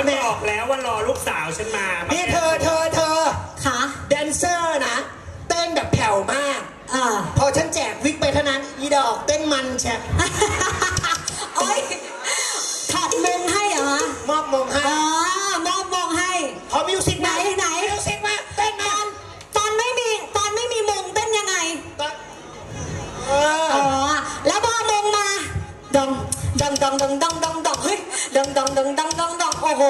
บอกแล้วว่ารอลูกสาวฉันมานี่เธอค่ะแดนเซอร์นะเต้นแบบแผ่วมากพอฉันแจกวิกไปเท่านั้นอีดอกเต้นมันแช่โอ๊ยถอดมงให้เหรอมอบมงให้มอบมงให้พอมิวสิกไหนมิวสิกมาเต้นมาตอนไม่มีมงเต้นยังไงแล้วพอมงมาดองเฮ้ยดองโอ้โห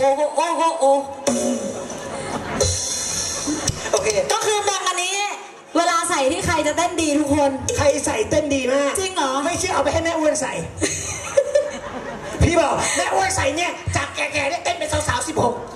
โอเคก็คือมงอันนี้เวลาใส่ที่ใครจะเต้นดีทุกคนใครใส่เต้นดีมากจริงเหรอไม่เชื่อเอาไปให้แม่อ้วนใส่พี่บอกแม่อ้วนใส่เนี่ยจากแก่ๆเนี่ยเต้นเป็นสาวๆ16